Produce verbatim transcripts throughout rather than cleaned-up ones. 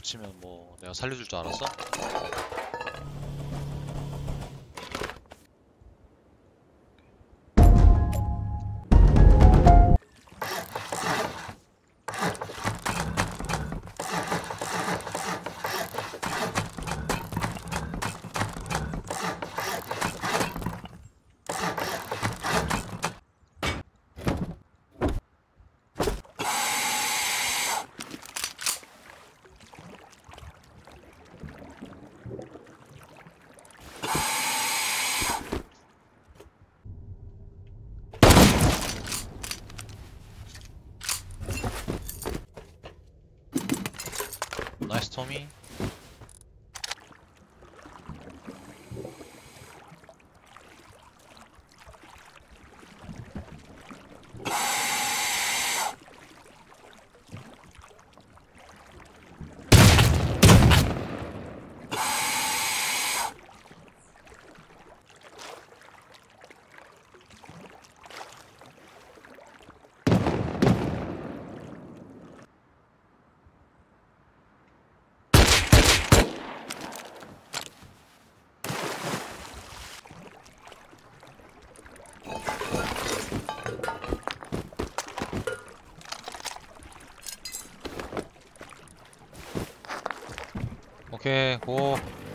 붙이면 뭐 내가 살려줄 줄 알았어? 나이스 토미. 오케이 고.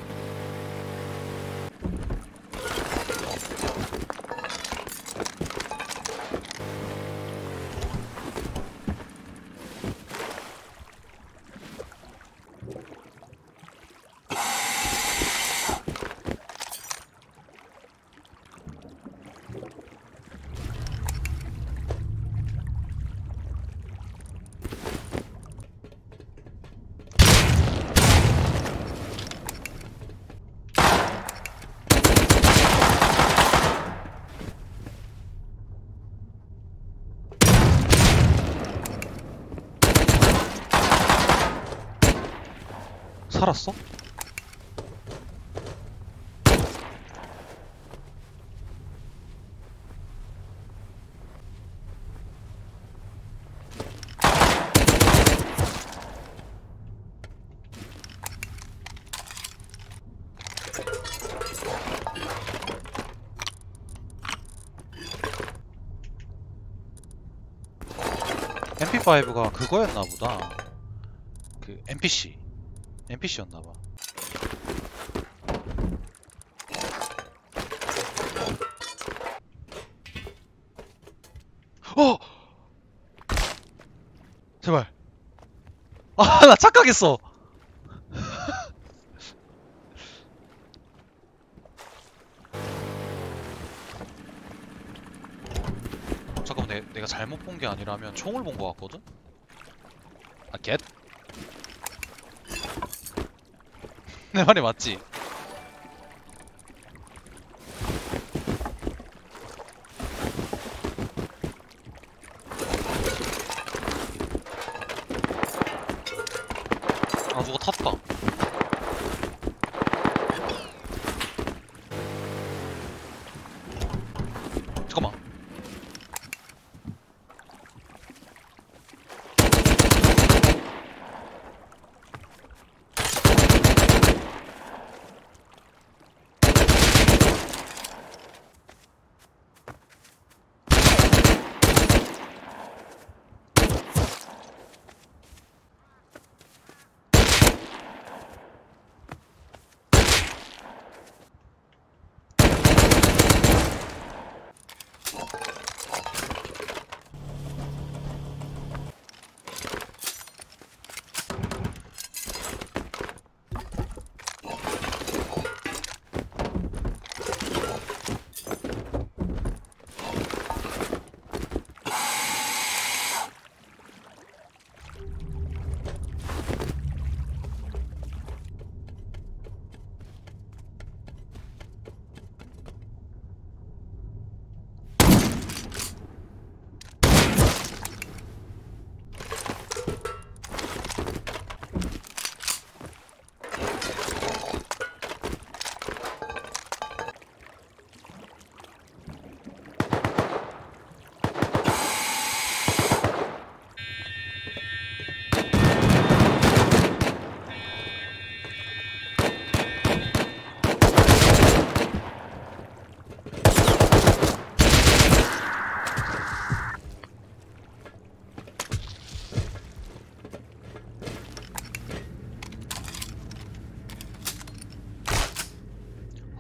살았어? 엠피파이브가 그거였나 보다. 그 엔피씨 엔피씨였나봐. 어! 제발. 아, 나 착각했어. 잠깐만, 내, 내가 잘못 본 게 아니라면 총을 본 거 같거든? 아, 겟? 내 말이 맞지? 아, 누가 탔다. 잠깐만.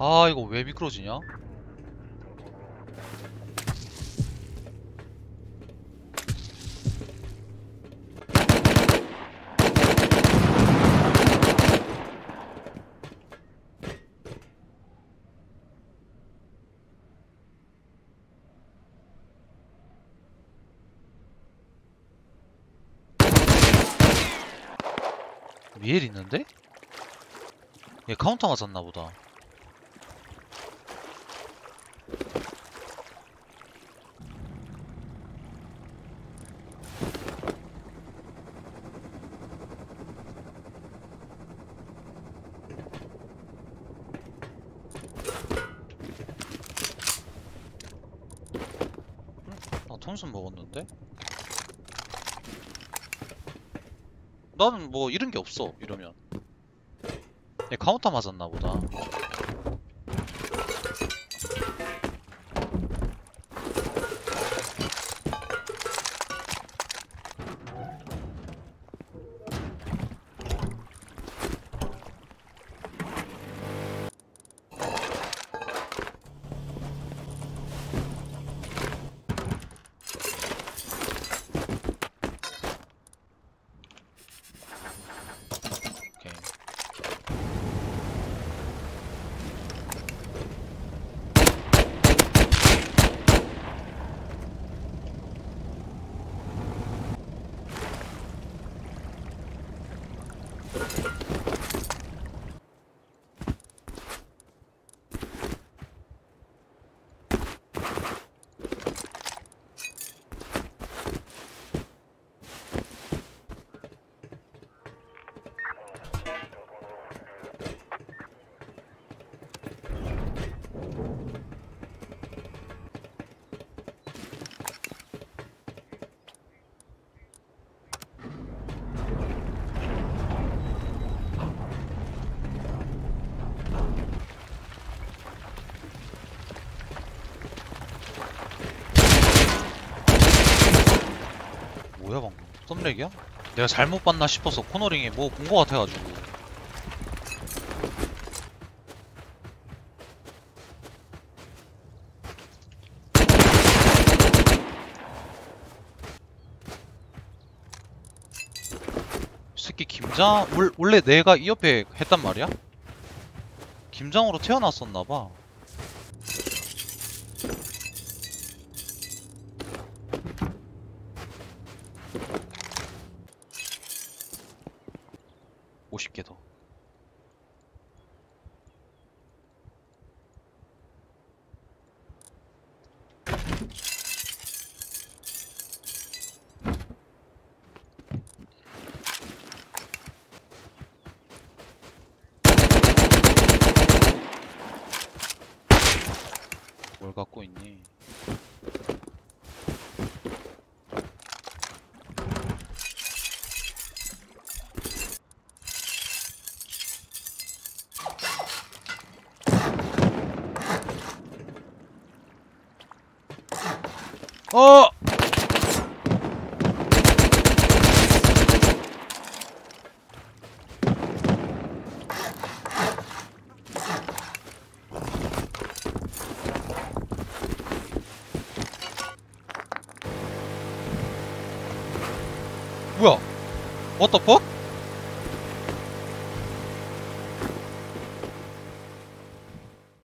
아 이거 왜 미끄러지냐? 미엘 있는데? 얘 카운터 맞았나 보다. 나 톰슨 먹었는데? 나는 뭐 잃은 게 없어 이러면. 얘 카운터 맞았나 보다. 오케이. 뭐야 방금 썸렉이야? 내가 잘못 봤나 싶어서 코너링에 뭐 본 거 같아가지고. 이 새끼 김장 월- 원래 내가 이 옆에 했단 말이야? 김장으로 태어났었나봐. 오십 개 더. 뭘 갖고 있니? 어! 뭐야? What the fuck?